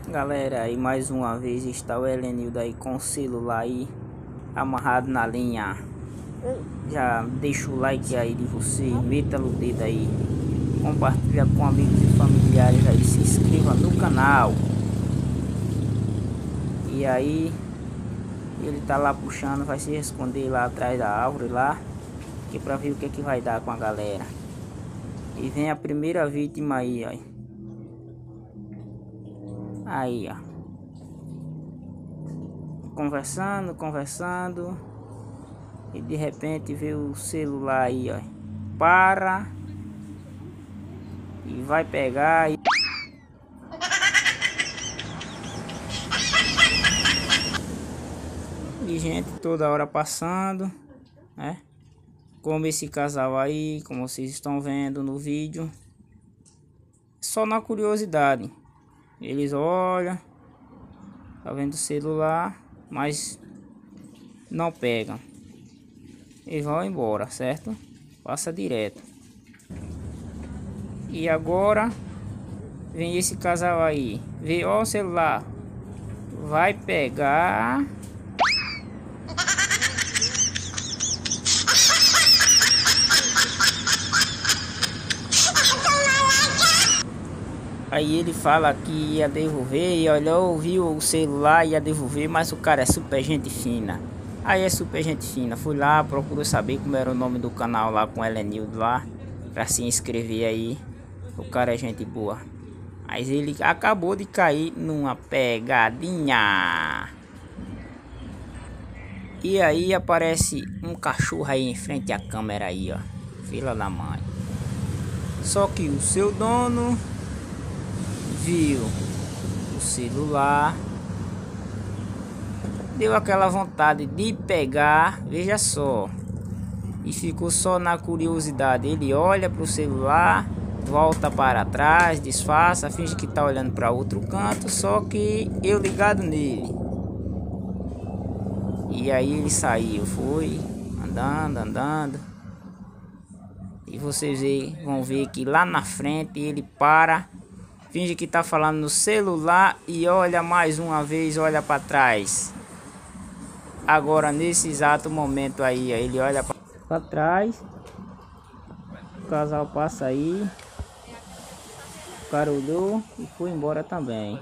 Galera, aí mais uma vez está o Helenildo aí com o celular aí amarrado na linha. Já deixa o like aí de você, meta o dedo aí, compartilha com amigos e familiares aí, se inscreva no canal. E aí ele tá lá puxando, vai se esconder lá atrás da árvore lá, que pra ver o que é que vai dar com a galera. E vem a primeira vítima aí, ó. Aí, ó. Conversando. E de repente vê o celular aí, ó. Para. E vai pegar e... E gente toda hora passando, né? Como esse casal aí, como vocês estão vendo no vídeo. Só na curiosidade. Eles olham, tá vendo o celular, mas não pegam. E vão embora, certo? Passa direto. E agora vem esse casal aí. Vê, ó, o celular. Vai pegar. Aí ele fala que ia devolver e olhou, viu o celular e ia devolver, mas o cara é super gente fina. Aí é super gente fina. Fui lá, procurou saber como era o nome do canal lá com Helenildo lá, pra se inscrever aí. O cara é gente boa. Mas ele acabou de cair numa pegadinha. E aí aparece um cachorro aí em frente à câmera aí, ó. Filha da mãe. Só que o seu dono viu o celular, deu aquela vontade de pegar, veja só, e ficou só na curiosidade. Ele olha para o celular, volta para trás, disfarça, finge que está olhando para outro canto, só que eu ligado nele. E aí ele saiu, foi andando, e vocês vão ver que lá na frente ele para, finge que tá falando no celular e olha mais uma vez, olha para trás. Agora nesse exato momento aí, ele olha para trás. O casal passa aí. O cara olhou e foi embora também.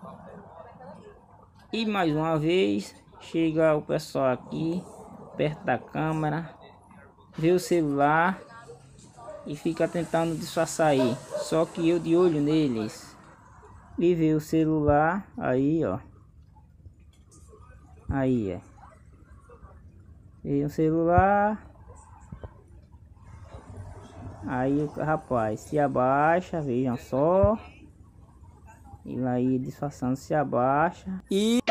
E mais uma vez chega o pessoal aqui perto da câmera, vê o celular e fica tentando disfarçar aí. Só que eu de olho neles. E vê o celular aí, ó. Aí, é. Vê o celular. Aí o rapaz se abaixa, vejam só. E aí disfarçando se abaixa. E